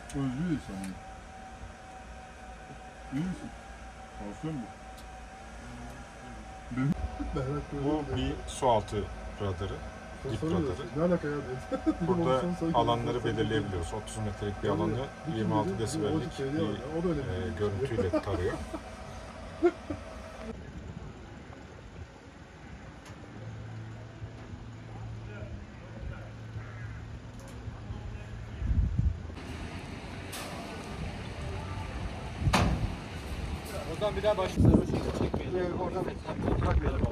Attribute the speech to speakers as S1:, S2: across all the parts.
S1: Özlüyor sana. İyi misin? Tansiyon mu?
S2: Bu bir sualtı radarı, dip radarı.
S1: Ne alaka ya?
S2: Burada alanları belirleyebiliyoruz. 30 metrelik bir alanı 26 desibellik bir görüntüyle tarıyor.
S3: Oradan bir daha başlıyoruz. Oradan bırakmayalım.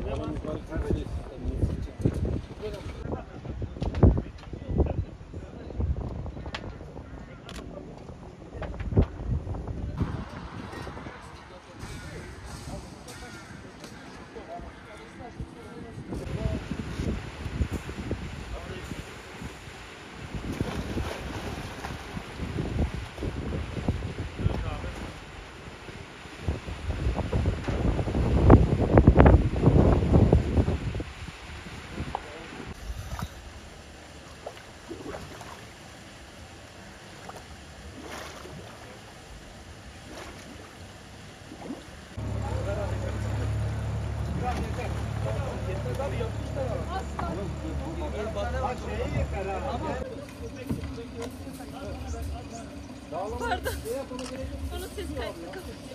S4: Pardon. Onu ses kayıtlı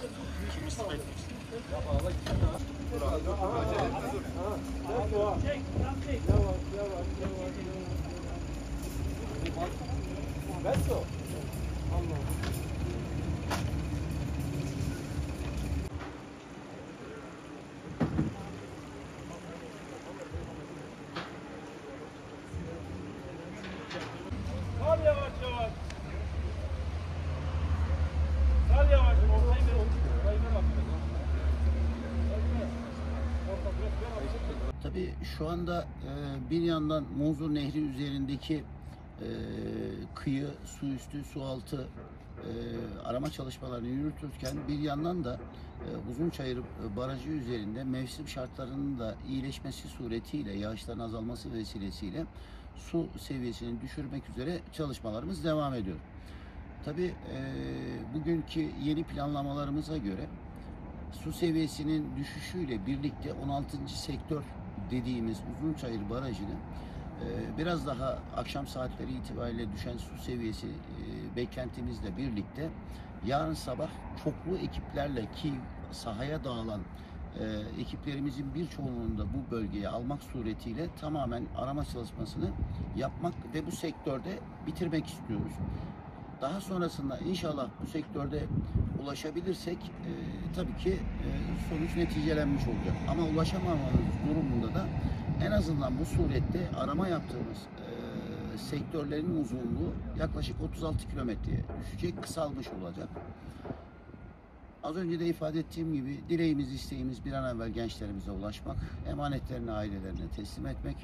S5: Sal yavaş yavaş. Sal yavaş. Ortayı ver. Kayına bak.
S6: Tabii şu anda bir yandan Munzur Nehri üzerindeki kıyı, su üstü, su altı arama çalışmalarını yürütürken bir yandan da Uzunçayır Barajı üzerinde mevsim şartlarının da iyileşmesi suretiyle, yağışların azalması vesilesiyle su seviyesini düşürmek üzere çalışmalarımız devam ediyor. Tabii bugünkü yeni planlamalarımıza göre su seviyesinin düşüşüyle birlikte 16. sektör dediğimiz Uzunçayır Barajı'nın biraz daha akşam saatleri itibariyle düşen su seviyesi beklentimizle birlikte yarın sabah çoklu ekiplerle ki sahaya dağılan ekiplerimizin birçoğunun da bu bölgeye almak suretiyle tamamen arama çalışmasını yapmak ve bu sektörde bitirmek istiyoruz. Daha sonrasında inşallah bu sektörde ulaşabilirsek tabii ki sonuç neticelenmiş olacak. Ama ulaşamamamız durumunda da en azından bu surette arama yaptığımız sektörlerin uzunluğu yaklaşık 36 kilometreye düşecek, kısalmış olacak. Az önce de ifade ettiğim gibi dileğimiz, isteğimiz bir an evvel gençlerimize ulaşmak, emanetlerini ailelerine teslim etmek.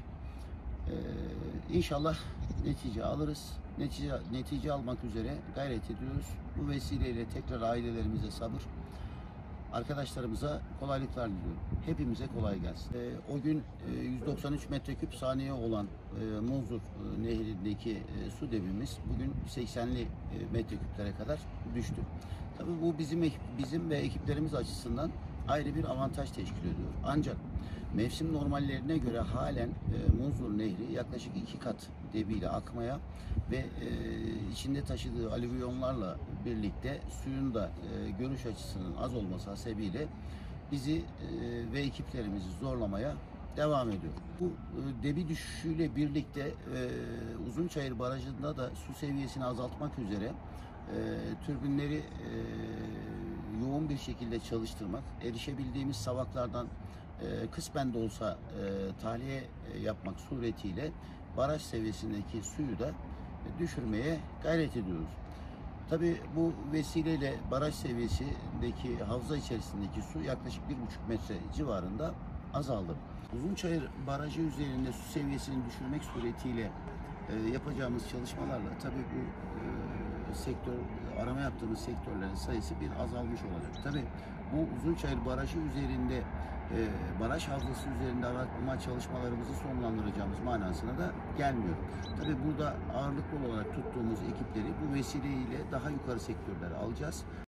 S6: İnşallah netice alırız. Netice almak üzere gayret ediyoruz. Bu vesileyle tekrar ailelerimize sabır, arkadaşlarımıza kolaylıklar diliyorum. Hepimize kolay gelsin. O gün 193 metreküp saniye olan Munzur Nehri'ndeki su debimiz bugün 80'li metreküplere kadar düştü. Tabii bu bizim ve ekiplerimiz açısından ayrı bir avantaj teşkil ediyor. Ancak mevsim normallerine göre halen Munzur Nehri yaklaşık 2 kat debiyle akmaya ve içinde taşıdığı alüvyonlarla birlikte suyun da görüş açısının az olması hasebiyle bizi ve ekiplerimizi zorlamaya devam ediyor. Bu debi düşüşüyle birlikte Uzunçayır Barajı'nda da su seviyesini azaltmak üzere türbinleri yoğun bir şekilde çalıştırmak, erişebildiğimiz savaklardan kısmen de olsa tahliye yapmak suretiyle baraj seviyesindeki suyu da düşürmeye gayret ediyoruz. Tabii bu vesileyle baraj seviyesindeki havza içerisindeki su yaklaşık 1,5 metre civarında azaldı. Uzunçayır Barajı üzerinde su seviyesini düşürmek suretiyle yapacağımız çalışmalarla tabii bu sektör, arama yaptığımız sektörlerin sayısı bir azalmış olacak. Tabii bu Uzunçayır Barajı üzerinde baraj havzası üzerinde arama çalışmalarımızı sonlandıracağımız manasına da gelmiyor. Tabii burada ağırlıklı olarak tuttuğumuz ekipleri bu vesileyle daha yukarı sektörlere alacağız.